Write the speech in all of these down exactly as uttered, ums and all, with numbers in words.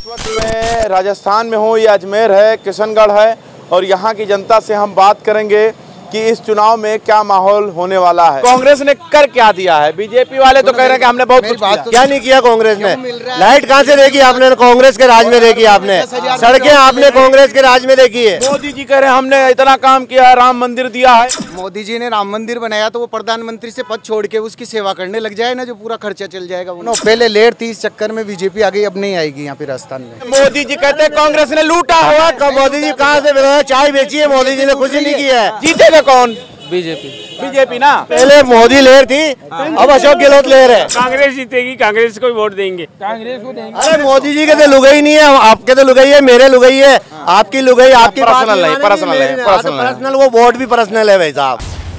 इस वक्त मैं राजस्थान में हूँ, ये अजमेर है, किशनगढ़ है और यहाँ की जनता से हम बात करेंगे कि इस चुनाव में क्या माहौल होने वाला है। कांग्रेस ने कर क्या दिया है? बीजेपी वाले तो कह रहे हैं कि हमने बहुत कुछ किया। क्या नहीं किया कांग्रेस ने? लाइट कहाँ से देखी आपने? कांग्रेस के राज में देखी आपने? सड़कें आपने कांग्रेस के राज में देखी है? मोदी जी कह रहे हैं हमने इतना काम किया है, राम मंदिर दिया है। मोदी जी ने राम मंदिर बनाया तो वो प्रधानमंत्री से पद छोड़ के उसकी सेवा करने लग जाए ना, जो पूरा खर्चा चल जाएगा। नो, पहले लेट थी, इस चक्कर में बीजेपी आ गई, अब नहीं आएगी यहाँ पे राजस्थान में। मोदी जी कहते हैं कांग्रेस ने लूटा हुआ। मोदी जी कहाँ से चाय बेची है? मोदी जी ने कुछ नहीं किया है। जीतेगा कौन? बीजेपी बीजेपी ना। पहले मोदी लेर थी, अब अशोक गहलोत लेर है। कांग्रेस जीतेगी, कांग्रेस को वोट देंगे, कांग्रेस को देंगे। अरे मोदी जी के तो लुगाई नहीं है, आपके तो लुगाई है, मेरे लुगाई है, आपकी लुगाई, आपकी पर्सनल है, पर्सनल है, पर्सनल, वो वोट भी पर्सनल है भाई साहब।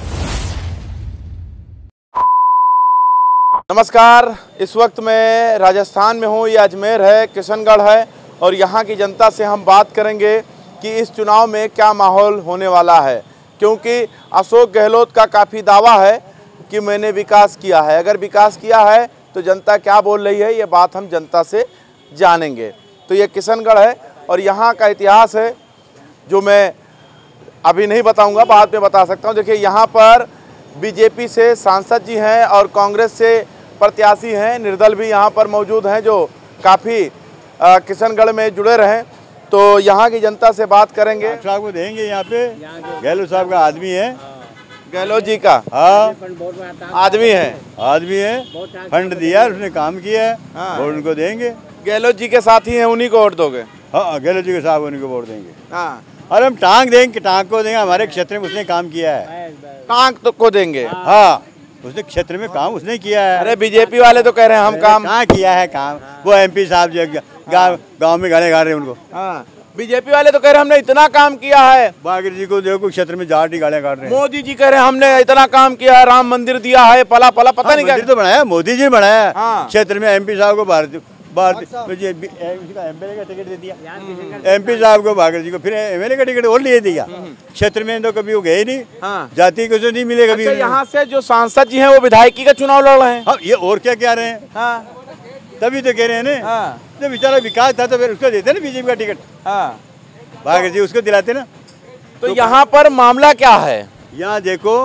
नमस्कार, इस वक्त मैं राजस्थान में हूँ, ये अजमेर है, किशनगढ़ है और यहाँ की जनता से हम बात करेंगे कि इस चुनाव में क्या माहौल होने वाला है, क्योंकि अशोक गहलोत का काफ़ी दावा है कि मैंने विकास किया है। अगर विकास किया है तो जनता क्या बोल रही है, ये बात हम जनता से जानेंगे। तो ये किशनगढ़ है और यहाँ का इतिहास है जो मैं अभी नहीं बताऊंगा, बाद में बता सकता हूँ। देखिए, यहाँ पर बीजेपी से सांसद जी हैं और कांग्रेस से प्रत्याशी हैं, निर्दल भी यहाँ पर मौजूद हैं जो काफ़ी किशनगढ़ में जुड़े रहें। तो यहाँ की जनता से बात करेंगे। साहब को देंगे यहाँ पे, गहलोत साहब का आदमी है। गहलोत जी का हाँ आदमी है, आदमी है, फंड दिया, उसने काम किया है, हाँ। वोट उनको देंगे। गहलोत जी के साथी हैं, उन्हीं को वोट दोगे? हाँ, गहलोत जी के साहब उनको वोट देंगे। हाँ, अरे हम टांग देंगे, टांग को देंगे, हमारे क्षेत्र में उसने काम किया है। टांग तो को देंगे? हाँ, उसने क्षेत्र में काम उसने किया है। अरे बीजेपी वाले तो कह रहे हैं हम काम कहाँ किया है काम? वो एमपी साहब जो गाँव गाँव में गाने गा रहे हैं उनको। हाँ, बीजेपी वाले तो कह रहे हैं हमने इतना काम किया है। बागी जी को देखो, क्षेत्र में जाट ही गालियाँ काट रहे हैं। मोदी जी कह रहे हैं हमने इतना काम किया है, राम मंदिर दिया है, पला पला पता हाँ, नहीं क्या तो बनाया, मोदी जी बनाया। हाँ। क्षेत्र में एमपी साहब को भारत भारत एमएलए का टिकट दे दिया, एमपी साहब को, भागीरथी जी को फिर एमएलए का टिकट और लिए दिया। क्षेत्र में तो कभी वो गए नहीं। हाँ। जाति को नहीं मिले कभी। अच्छा, यहाँ से जो सांसद जी हैं वो विधायकी का चुनाव लड़ रहे हैं। हाँ, ये और क्या क्या रहे हैं? हाँ, तभी तो कह रहे हैं ना। हाँ। जब बेचारा विकास था तो फिर उसको देते ना बीजेपी का टिकट। हाँ, भागीरथी जी उसको दिलाते ना। तो यहाँ पर मामला क्या है? यहाँ देखो,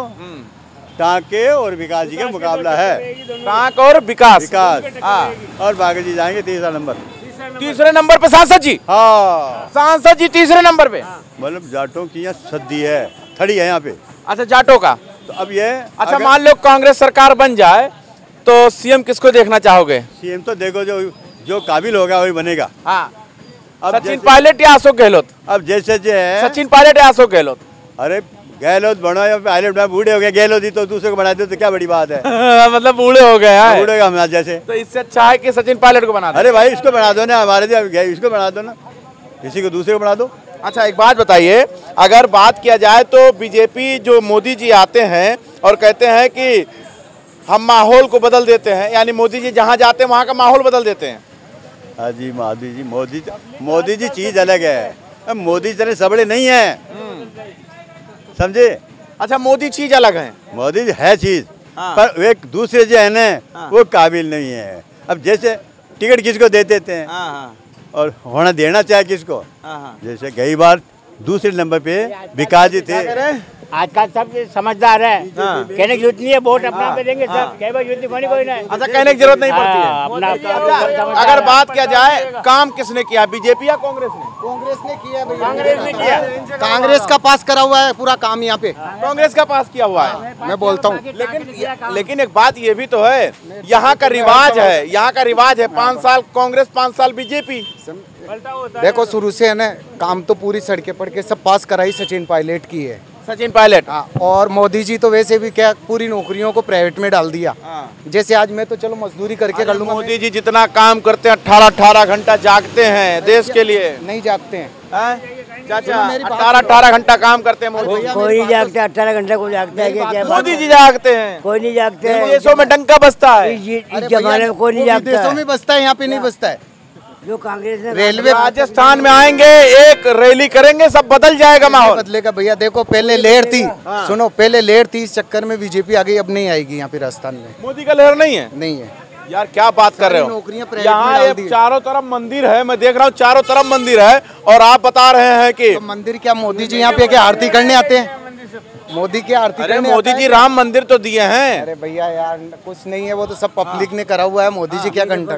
टांके और विकास जी का मुकाबला है। टांक और विकास विकास हाँ। और भागीरथी जी जाएंगे तीसरा नंबर। तीसरे नंबर पे सांसद जी? हाँ, सांसद जी तीसरे नंबर पे। मतलब जाटों की यहाँ सद्दी है, थड़ी है यहाँ पे। अच्छा, जाटों का। तो अब ये अच्छा, मान लो कांग्रेस सरकार बन जाए तो सीएम किसको देखना चाहोगे? सीएम तो देखो जो जो काबिल होगा वही बनेगा। हाँ, अब सचिन जैसे- पायलट या अशोक गहलोत? अब जैसे जो है, सचिन पायलट या अशोक गहलोत? अरे गहलोत बनो या पायलट बनो, बूढ़े हो गए, गहलोत ही तो दूसरे को बना दे तो क्या बड़ी बात है। मतलब बूढ़े हो गए हैं। बूढ़े का हम जैसे। तो इससे अच्छा है कि सचिन पायलट को बना दो। अरे भाई, इसको बना दो ना, हमारे दिया इसको बना दो ना, किसी को दूसरे को बना दो। अच्छा, एक बात बताइए, अगर बात किया जाए तो बीजेपी जो मोदी जी आते हैं और कहते हैं कि हम माहौल को बदल देते हैं, यानी मोदी जी जहाँ जाते हैं वहाँ का माहौल बदल देते हैं। हाँ जी, मोदी जी मोदी मोदी जी चीज अलग है। अब मोदी तरह सबड़े नहीं है, समझे? अच्छा, मोदी चीज अलग है। मोदी जी है चीज, हाँ। पर एक दूसरे जो है ना, वो काबिल नहीं है। अब जैसे टिकट किसको दे देते हैं हाँ, हाँ, और होना देना चाहिए किसको। हाँ, हाँ। जैसे कई बार दूसरे नंबर पे विकास जी थे। आजकल सब समझदार है, हाँ। कहने की जरूरत नहीं है, वोट अपना पे देंगे सब, कई बार जरूरत नहीं कोई नहीं। अच्छा, कहने की जरूरत नहीं पड़ती है। हाँ, अपना अच्छा, अगर बात किया जाए काम किसने किया, बीजेपी या कांग्रेस ने? कांग्रेस ने किया भैया, कांग्रेस ने किया। कांग्रेस का पास करा हुआ है पूरा काम यहाँ पे। कांग्रेस का पास किया हुआ है, मैं बोलता हूँ। लेकिन लेकिन एक बात ये भी तो है, यहाँ का रिवाज है, यहाँ का रिवाज है पाँच साल कांग्रेस, पाँच साल बीजेपी। देखो, शुरू से है ना, काम तो पूरी सड़कें पड़ के सब पास कराई सचिन पायलट की है। सचिन पायलट। हाँ, और मोदी जी तो वैसे भी क्या पूरी नौकरियों को प्राइवेट में डाल दिया। हाँ। जैसे आज मैं तो चलो मजदूरी करके कर लूंगा। मोदी जी जितना काम करते हैं, अठारह अठारह घंटा जागते हैं देश के लिए। नहीं जागते हैं हैं? चाचा, अठारह अठारह घंटा काम करते हैं मोदी। कोई नहीं जागता, अठारह घंटे को जागता है क्या? मोदी जी जागते हैं, कोई नहीं जागते। देशों में डंका बजता है। इस जमाने में कोई नहीं जागता। देशों में बसता है, यहाँ पे नहीं बसता है। जो कांग्रेस ने रेलवे राजस्थान में आएंगे, एक रैली करेंगे, सब बदल जाएगा माहौल। बदलेगा भैया। देखो, पहले लेर थी, सुनो, पहले लेर थी, इस चक्कर में बीजेपी आ गई, अब नहीं आएगी यहाँ पे राजस्थान में। मोदी का लहर नहीं है। नहीं है। यार क्या बात कर रहे हो, नौकरियां प्राइवेट में यहाँ डाल एक दी। चारों तरफ मंदिर है, मैं देख रहा हूँ चारों तरफ मंदिर है और आप बता रहे हैं कि तो मंदिर क्या मोदी जी यहाँ पे क्या आरती करने आते हैं? मोदी की आरती अरे करने मोदी आता जी है? राम मंदिर तो दिए हैं। अरे भैया यार कुछ नहीं है, वो तो सब पब्लिक ने करा हुआ है, मोदी जी क्या घंटा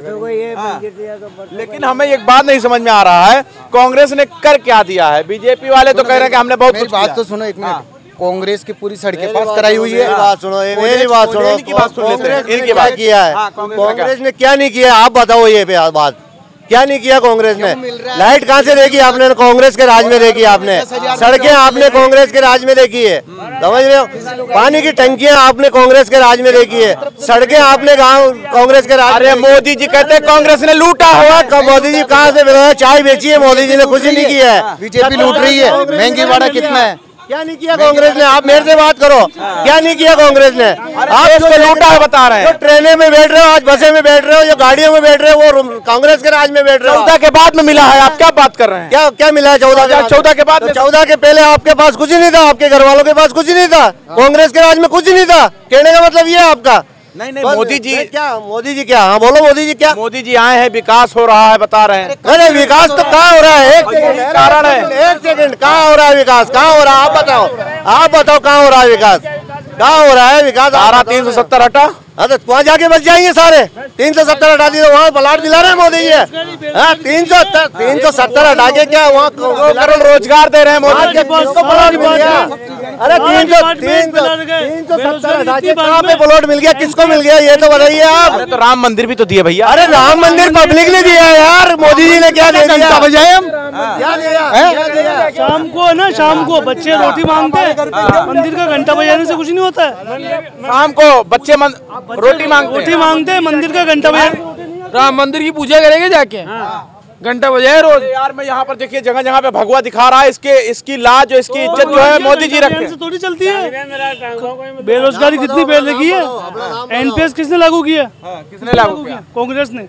करेंगे? लेकिन हमें एक बात नहीं समझ में आ रहा है, कांग्रेस ने कर क्या दिया है? बीजेपी वाले तो कह रहे हैं कि हमने बहुत मेरी कुछ बात किया। तो सुनो एक मिनट, कांग्रेस की पूरी सड़कें पास कराई हुई है। मेरी बात सुनो, ये मेरी बात सुनो, इनकी की बात सुन लेते हैं, कांग्रेस ने इनकी क्या बात किया है? हाँ, कांग्रेस ने क्या? कांग्रेस ने क्या नहीं किया, आप बताओ ये पे बात क्या नहीं किया कांग्रेस ने? मिल रहा है? लाइट कहाँ से देखी आपने? कांग्रेस के राज में देखी आपने। सड़कें आपने कांग्रेस के राज में देखी है, समझ रहे हो? पानी की टंकियां आपने कांग्रेस के राज में देखी है, सड़कें आपने गाँव कांग्रेस के राज। अरे मोदी जी कहते हैं कांग्रेस ने लूटा हुआ। कब मोदी जी कहाँ से मिला? चाय बेची है मोदी जी ने, कुछ नहीं किया है। बीजेपी लूट रही है, महंगी भाड़ा कितना है? क्या नहीं किया कांग्रेस ने? आप मेरे से बात करो, क्या नहीं किया कांग्रेस ने? आप देश को लूटा है बता रहे हैं। जो ट्रेनें में बैठ रहे हो, आज बसें में बैठ रहे हो, जो गाड़ियों में बैठ रहे हो, वो कांग्रेस के राज में बैठ रहे हो। चौदह के बाद में मिला है, आप क्या बात कर रहे हैं? क्या क्या मिला है चौदह के? चौदह के बाद में- चौदह के पहले आपके पास कुछ नहीं था, आपके घर वालों के पास कुछ नहीं था, कांग्रेस के राज में कुछ नहीं था। कहने का मतलब ये है आपका? नहीं नहीं, मोदी जी क्या? मोदी जी क्या? हाँ बोलो, मोदी जी क्या? मोदी जी आए हैं, विकास हो रहा है बता रहे हैं। अरे विकास तो कहाँ हो रहा है? एक सेकंड, कारण है। एक सेकंड, कहाँ हो रहा है विकास? कहाँ हो रहा है? आप बताओ, आप बताओ कहाँ हो रहा है विकास? कहाँ हो रहा है विकास? धारा तीन सौ सत्तर हटा। हाँ तो वहाँ जाके बच जाएंगे सारे। तीन सौ सत्तर हटा दी तो वहाँ प्लाट दिला रहे हैं मोदी जी। हाँ तीन सौ तीन सौ सत्तर हटा के क्या वहाँ करोड़ रोजगार दे रहे हैं मोदी जी। किसको प्लॉट मिल गया? अरे तीन सौ तीन सौ तीन सौ सत्तर हटा के कहाँ पे प्लॉट मिल गया? किसको मिल गया ये तो बताइए आप। अरे तो राम मंदिर भी तो दिए भैया। अरे राम मंदिर पब्लिक ने दिया है यार, मोदी जी ने क्या दे दिया? बजाए हम क्या दिया? क्या दिया? शाम को ना, शाम को बच्चे रोटी मांगते हैं, मंदिर का घंटा बजाने से कुछ नहीं होता है। शाम को बच्चे मन, रोटी मांगते रोटी हैं। मांगते हैं, मंदिर का घंटा बजाने। राम मंदिर की पूजा करेंगे जाके, घंटा बजाए रोज। यार मैं यहाँ पर देखिए जगह जगह पे भगवा दिखा रहा है, इसके इसकी लाज और इसकी इज्जत जो है मोदी जी रखते से हैं। थोड़ी चलती है। बेरोजगारी कितनी पहले लगी है? एनपीएस किसने लागू किया? किसने लागू किया? कांग्रेस ने।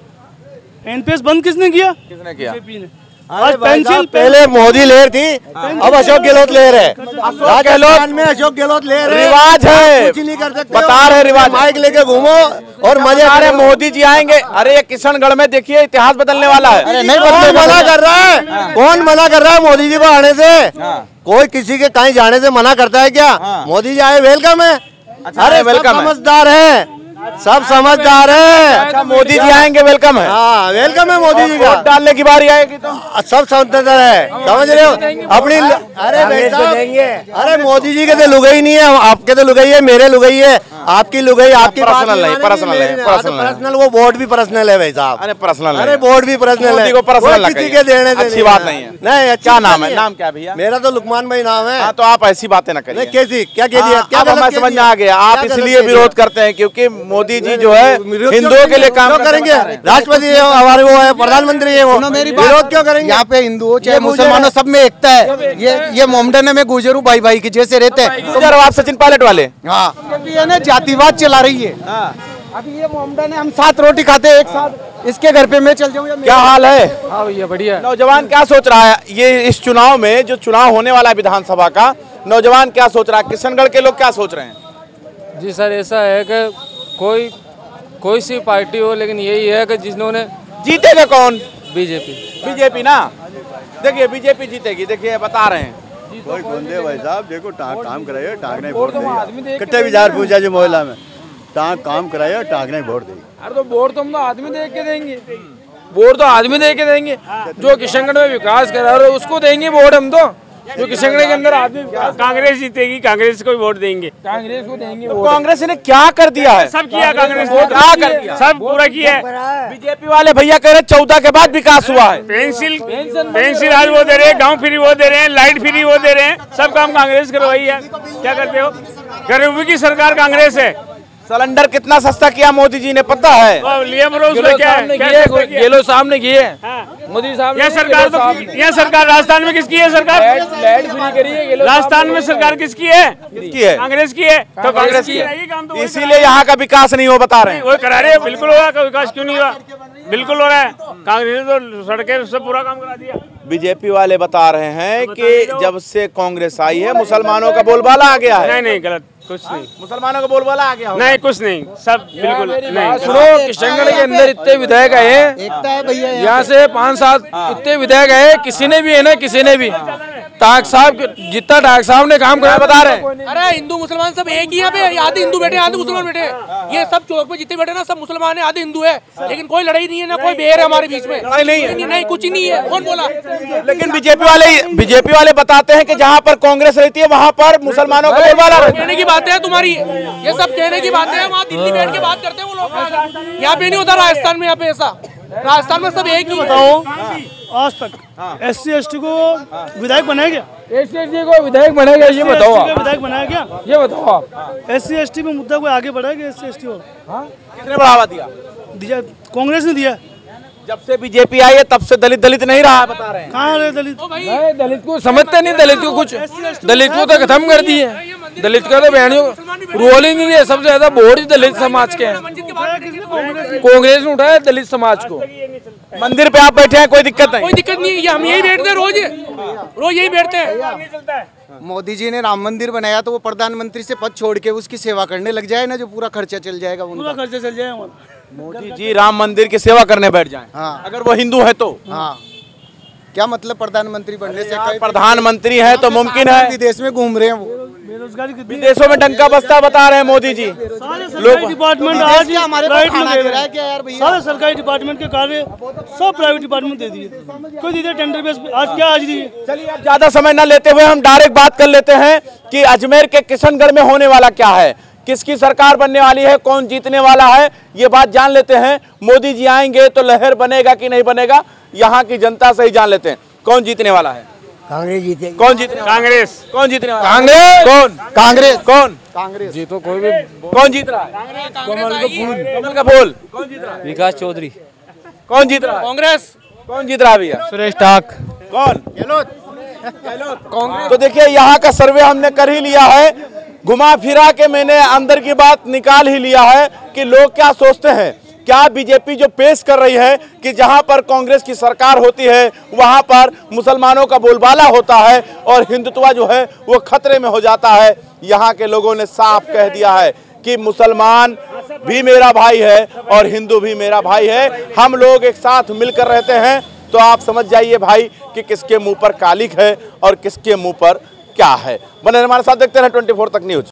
एनपीएस बंद किसने किया? किसने किया? बीजेपी ने। आज पेंसिल पहले मोदी ले रही थी, अब अशोक गहलोत ले रहे हैं। राजस्थान में अशोक गहलोत ले रहे हैं। रिवाज है, कुछ नहीं कर सकते, बता रहे रिवाज। माइक लेके घूमो और मजे बता रहे करो। मोदी जी आएंगे। अरे ये किशनगढ़ में देखिए इतिहास बदलने वाला है। अरे नहीं, कौन मना कर रहा है? कौन मना कर रहा है मोदी जी को आने से? कोई किसी के कहीं जाने से मना करता है क्या? मोदी जी आए, वेलकम है। अरे वेलकम है। समझदार है, सब समझदार है। अच्छा मोदी जी आएंगे, वेलकम है। हाँ वेलकम है मोदी जी का। वोट डालने की बारी आएगी तो सब समझदार है, समझ रहे हो अपनी। अरे भाई साहब, अरे मोदी जी के तो लुगाई नहीं है, आपके तो लुगाई है, मेरे लुगाई है, आपकी लुगाई, आपकी पर्सनल है, पर्सनल है, पर्सनल है। पर्सनल। वो वोट भी पर्सनल है भाई साहब। अरे पर्सनल अरे वोट भी पर्सनल मोदी है, को पर्सनल वो किसी के देने से अच्छी बात नहीं है। नहीं, अच्छी क्या बात नाम नहीं है? नाम क्या है भैया? मेरा तो लुकमान भाई नाम है। हाँ तो आप ऐसी बातें ना नहीं करिए। कैसी क्या कह दिया? हाँ, क्या अब गलत हमें कह समझ में दिया? आ गया, आप क्या गलत इसलिए कह दिया? विरोध करते हैं क्योंकि मोदी जी जो है विरोध क्यों हिंदुओं के लिए काम क्यों करेंगे? राष्ट्रपति है हमारे, वो है प्रधानमंत्री है, वो सुनो मेरी बात। विरोध क्यों करेंगे? यहाँ पे हिंदुओं चाहे ये गुजर मुसलमानों है। सब में एकता है। ये ये मोमडन में गुजरू भाई भाई की जैसे रहते हैं। गुजर आप सचिन पायलट वाले। हाँ ये ना जातिवाद चला रही है। अभी ये मोमडन है, हम साथ रोटी खाते हैं एक साथ, इसके घर पे मैं चल जाऊँ या क्या हाल है? हाँ भैया बढ़िया। नौजवान क्या सोच रहा है ये इस चुनाव में, जो चुनाव होने वाला है विधानसभा का, नौजवान क्या सोच रहा है? किशनगढ़ के लोग क्या सोच रहे हैं? जी सर ऐसा है कि कोई कोई सी पार्टी हो, लेकिन यही है कि जिन्होंने जीतेगा कौन? बीजेपी। बीजेपी ना, देखिए बीजेपी जीतेगी, देखिए बता रहे हैं। कोई कौन दे भाई साहब, देखो टाँग काम कराइए, टाँग नहीं वोट देगा। कितने विचार पूछा जो मोहल्ला में, टाँग काम कराइए, टाँग नहीं वोट देगा। अरे तो वोट तो हम तो आदमी देख के देंगे, वोट तो आदमी देख के देंगे। जो किशनगढ़ में विकास करा रहे उसको देंगे वोट हम तो। जो किशनगढ़ के अंदर आदमी कांग्रेस जीतेगी, कांग्रेस को वोट देंगे। कांग्रेस को देंगे तो वोट। कांग्रेस ने क्या कर दिया है? सब किया कांग्रेस वो ने, क्या कर दिया? सब पूरा किया है। बीजेपी वाले भैया कह रहे चौदह के बाद विकास हुआ है। पेंसिल पेंसिल आज वो दे रहे हैं, गांव फ्री वो दे रहे हैं, लाइट फ्री वो दे रहे हैं, सब काम कांग्रेस करवाई है। क्या करते हो? गरीबी की सरकार कांग्रेस है। सिलेंडर कितना सस्ता किया मोदी जी ने पता है? वो लिए बरो उसमें क्या है? क्या सस्ता किया? गेलो साहब ने किए, हाँ। मोदी साहब यह सरकार तो यह सरकार राजस्थान में किसकी है? सरकार लाइट फ्री करी है गेलो राजस्थान में सरकार किसकी है? किसकी है? कांग्रेस की है। तो कांग्रेस की रहेगी काम तो है, वही इसीलिए यहाँ का विकास नहीं हो बता रहे हैं। वो करा रहे हैं। बिल्कुल होगा, का विकास क्यों नहीं हुआ? बिल्कुल हो रहा है। कांग्रेस ने तो सड़कें सब पूरा काम करा दिया। बीजेपी वाले बता रहे हैं कि जब से कांग्रेस आई है मुसलमानों का बोलबाला आ गया है। नहीं नहीं गलत, कुछ नहीं, मुसलमानों का बोलबाला आ गया होगा। नहीं कुछ नहीं, सब बिल्कुल नहीं। सुनो, किशनगढ़ के अंदर इतने विधायक आए, एकता है भैया यहाँ से पाँच सात इतने विधायक आए, किसी ने भी है ना, किसी ने भी टाक साहब जितना टाक साहब ने काम करा बता रहे हैं। अरे हिंदू मुसलमान सब एक ही यहाँ पे, आधे हिंदू बैठे आधे मुसलमान बैठे, ये सब चौक पे जितने बैठे ना सब मुसलमान है, आधे हिंदू है, लेकिन कोई लड़ाई नहीं है ना कोई बेर है हमारे बीच में, लड़ाई नहीं है, नहीं, नहीं कुछ ही नहीं है। कौन बोला? लेकिन बीजेपी वाले बीजेपी वाले बताते हैं कि जहाँ पर कांग्रेस रहती है वहाँ पर मुसलमानों का बोलबाला रहता है। कहने की बातें हैं तुम्हारी, ये सब कहने की बातें हैं, वहाँ दिल्ली बैठ के बात करते हैं वो लोग, यहाँ पे नहीं होता राजस्थान में, यहाँ पे ऐसा राजस्थान में सब एक ही बताओ। आज तक एस सी एस टी को विधायक बनाया गया? एस सी एस टी को विधायक बनाया, ये बताओ आप। विधायक बनाया गया, ये बताओ आप। एस सी एस टी में मुद्दा कोई आगे बढ़ाएगा? एस सी एस टी को किसने बढ़ावा दिया? दिया कांग्रेस ने दिया। जब से बीजेपी आई है तब से दलित दलित नहीं रहा, बता रहे हैं। कहाँ रहे दलित? नहीं, दलित को समझते नहीं, दलित को कुछ, दलित को तो खत्म कर दिए। दलित का तो बहनियों रोल ही नहीं है, सबसे ज्यादा वोट ही दलित समाज के हैं। कांग्रेस ने उठाया दलित समाज को। मंदिर पे आप बैठे हैं, कोई दिक्कत नहीं? कोई दिक्कत नहीं है, हम यही बैठते हैं रोज, रोज यही बैठते हैं। मोदी जी ने राम मंदिर बनाया तो वो प्रधानमंत्री से पद छोड़ के उसकी सेवा करने लग जाए ना, जो पूरा खर्चा चल जाएगा पूरा उनका। खर्चा चल जाएगा। मोदी जी राम मंदिर की सेवा करने बैठ जाएं, हाँ। अगर वो हिंदू है तो। हाँ, क्या मतलब प्रधानमंत्री बनने से? आप प्रधानमंत्री हैं तो मुमकिन है। विदेश में घूम रहे हैं वो, बेरोजगारी कितनी? विदेशों में डंका बस्ता बता रहे हैं मोदी जी। लोग डिपार्टमेंट आज क्या हमारे को प्राइवेट में खाना दे दे रहे रहा है हैं, क्या यार भैया? सारे सरकारी डिपार्टमेंट के कार्य सब प्राइवेट डिपार्टमेंट दे दिए। कोई दीजिए टेंडर बेस पे, आज क्या आज दिए? चलिए अब ज्यादा समय न लेते हुए हम डायरेक्ट बात कर लेते हैं कि अजमेर के किशनगढ़ में होने वाला क्या है, किसकी सरकार बनने वाली है, कौन जीतने वाला है, ये बात जान लेते हैं। मोदी जी आएंगे तो लहर बनेगा कि नहीं बनेगा, यहाँ की जनता से ही जान लेते हैं कौन जीतने वाला है। कांग्रेस जीते। कौन जीतने? कांग्रेस। कौन जीतने वाला? कांग्रेस। कौन? कांग्रेस। कौन? कांग्रेस जीतो कोई भी। कौन जीत रहा है? कमल का फूल, कमल का फूल। कौन जीत रहा है? विकास चौधरी। कौन जीत रहा है? कांग्रेस। कौन जीत रहा है भैया? सुरेश टाक। कौन? कांग्रेस। तो देखिए यहाँ का सर्वे हमने कर ही लिया है, घुमा फिरा के मैंने अंदर की बात निकाल ही लिया है कि लोग क्या सोचते हैं। क्या बीजेपी जो पेश कर रही है कि जहां पर कांग्रेस की सरकार होती है वहां पर मुसलमानों का बोलबाला होता है और हिंदुत्व जो है वो खतरे में हो जाता है। यहाँ के लोगों ने साफ कह दिया है कि मुसलमान भी मेरा भाई है और हिंदू भी मेरा भाई है, हम लोग एक साथ मिलकर रहते हैं। तो आप समझ जाइए भाई कि किसके मुंह पर कालिक है और किसके मुंह पर क्या है। बने हमारे साथ, देखते हैं ट्वेंटी फोर तक न्यूज।